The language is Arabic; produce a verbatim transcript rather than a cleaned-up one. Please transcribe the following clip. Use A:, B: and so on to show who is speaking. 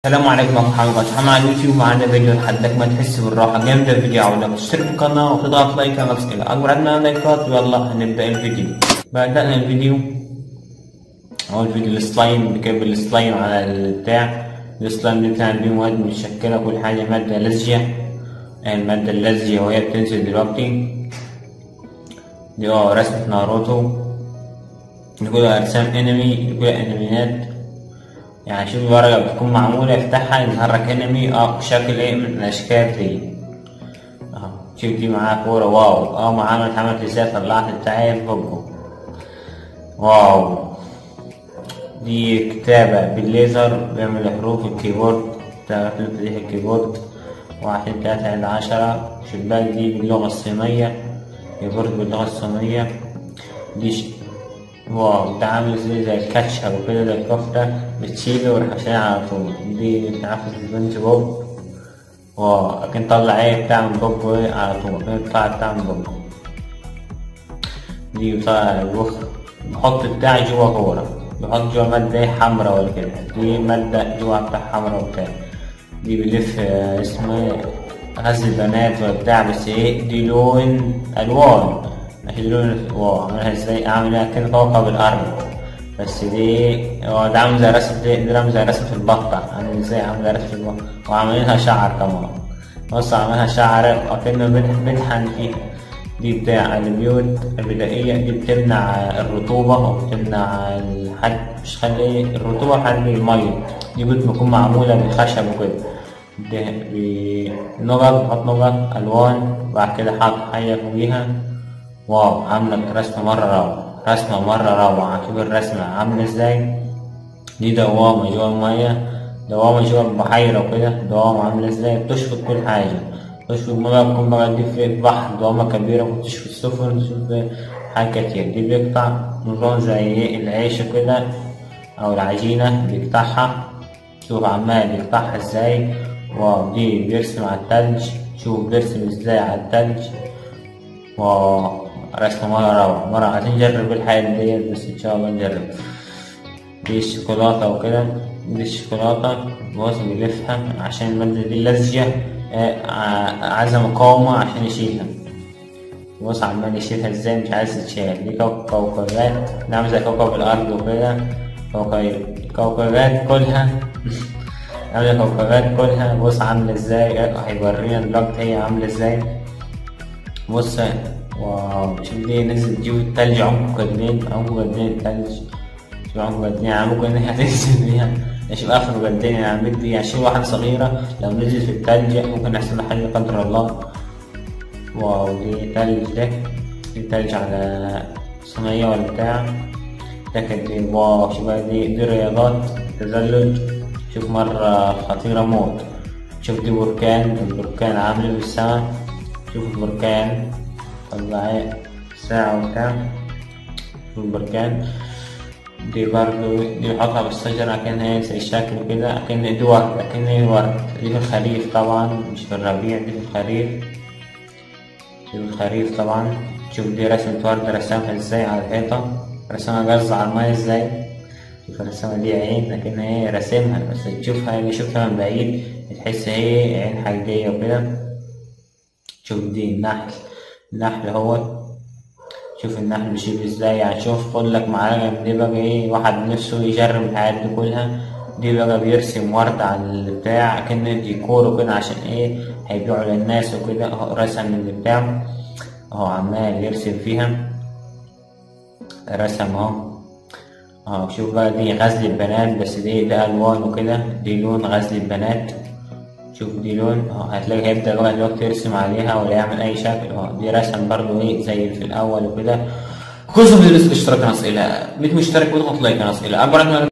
A: السلام عليكم ورحمة الله وبركاته. احنا على اليوتيوب معانا فيديو لحدك ما تحس بالراحة. جامد الفيديو، عاوزك تشترك في القناة وتضغط لايك على الأسئلة. أكبر عدد لايكات يلا هنبدأ الفيديو. بدأنا الفيديو. أول فيديو السلايم، بكب السلايم على البتاع. السلايم دي بتاع دي مواد متشكلة، كل حاجة مادة لزجة. المادة اللزجة وهي بتنزل دلوقتي. دي اه رسمة ناروتو. دي كلها أرسام أنمي، دي كلها أنميات. يعني شوف الورقة بتكون معمولة، افتحها يظهر لك انمي اه شكل ايه من الاشكال دي. اهو شوف دي معاها كورة، واو اه معاها اتعملت ازاي، طلعت بتاعي في بقه. واو دي كتابة بالليزر بيعمل حروف الكيبورد، تعرف تفتح الكيبورد. واحد تلاتة إلى عشرة. شباك دي باللغة الصينية، كيبورد باللغة الصينية. دي ش... واو ده عامل زي زي الكاتشب وكده، زي الكفتة بتشيله وتحشيها على طول. دي بتنفذ سبونج بوب. واو لكن طلع ايه بتاع من بوب ايه على طول، بيطلع بتاع من بوب. دي بتاع الوخ، بحط بتاعي جوا كورة، بحط جوا مادة ايه حمرا ولا كده. دي مادة جوا بتاع حمرا وبتاع. دي بلف اسمه غزل البنات ولا بتاع، بس ايه دي لون ألوان مش لون. واو عملها ازاي، اعملها كده كوكب الارض، بس دي هو ده عامل زي رسم، دي عامل زي رسم في البطة. عامل ازاي، عامل زي رسم في البطة، وعاملينها شعر كمان. بص عاملها شعر وكأنه بنحن فيها. دي بتاع البيوت البدائية، دي بتمنع الرطوبة وبتمنع الحد، مش خلي الرطوبة حلي المية. دي بتكون معمولة بالخشب وكده. بنقط، بحط نقط ألوان، وبعد كده حاط حاجة فوقيها. واو عاملة رسمة مرة روعة، رسمة مرة روعة. شوف الرسمة عاملة ازاي. دي دوامة جوا المية، دوامة جوا البحيرة وكده. دوامة عاملة ازاي، بتشفط كل حاجة، بتشفط المية. بتكون بقى دي في البحر دوامة كبيرة، وبتشفط السفن، تشوف حاجات كتير. دي بيقطع نظام زي العيش وكده أو العجينة بيقطعها. شوف عمال بيقطعها ازاي. واو دي بيرسم على التلج، شوف بيرسم ازاي على التلج. واو رسمة مرة روعة، مرة عايزين نجرب الحاجات ديت، بس إن شاء الله نجرب. دي الشوكولاتة وكده. دي الشوكولاتة بص بيلفها عشان المادة دي لزجة، عايزة مقاومة عشان يشيلها. بص عمال يشيلها ازاي، مش عايز تتشال. دي كوكبات نعمل زي كوكب الأرض وكده. كوكبات كلها عاملة كوكبات كلها. بص عاملة ازاي، هيورينا دلوقتي هي عاملة ازاي. بص واو شوف دي نزلت جوا التلج، عمقه قدين، عمقه قدين التلج. شوف عمقه قدين، يعني ممكن إن هي هتنزل بيها. شوف آخره قدين، يعني بدي عشان واحدة صغيرة لو نزلت في التلج ممكن يحصل لها حاجة لا قدر الله. واو دي تلج، ده دي تلج على صينية ولا بتاع. ده كده واو. شوف دي دي رياضات تزلج، شوف مرة خطيرة موت. شوف دي بركان، البركان عامل بالسما. شوف البركان طلع ساعة وبتاع. شوف البركان. دي برضو دي بحطها بالشجرة كأنها زي الشكل كده، كأن دي ورد، كأن ورد. دي في الخريف طبعا، مش في الربيع، دي في الخريف. دي في الخريف طبعا. شوف دي رسمة ورد رسمها ازاي على الحيطة، رسمها قص على المايه ازاي. شوف الرسمة دي عين، لكنها هي رسمها، بس تشوفها اللي شوفها من بعيد تحس هي عين حقيقية وكده. شوف دي النحل، النحل هو. شوف النحل بيشيل ازاي، يعني شوف خد لك معلقة من دي بقى ايه، واحد نفسه يجرب الحاجات دي كلها. دي بقى بيرسم ورد على البتاع كأنه ديكور وكده، عشان ايه هيبيعوا للناس وكده. اهو رسم البتاع اهو، عمال يرسم فيها، رسم اهو. اهو شوف بقى دي غزل البنات، بس دي ده الوان وكده. دي لون غزل البنات. شوف دي لون اهو، هتلاقي هيبدأ بقى دلوقتي يرسم عليها ولا يعمل أي شكل اهو. دي رسم برضو ايه زي في الأول وكده. خصوصا بالنسبة لاشتراك قناة أسئلة، ميت مشترك واضغط لايك قناة أسئلة. أكبر